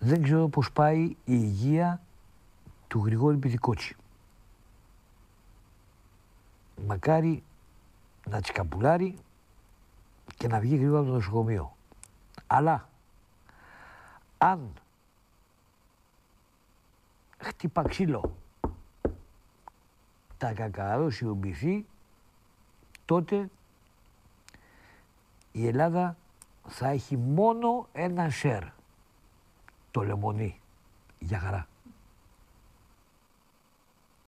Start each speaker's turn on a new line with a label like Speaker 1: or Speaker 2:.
Speaker 1: Δεν ξέρω πώς πάει η υγεία του Γρηγόρη Πιτικότσι. Μακάρι να τσικαπουλάρει και να βγει γρήγορα από το νοσοκομείο. Αλλά αν χτύπα ξύλο τα κακαρώσει ο μπιφί, τότε η Ελλάδα θα έχει μόνο ένα σερ, το λεμονί, για χαρά.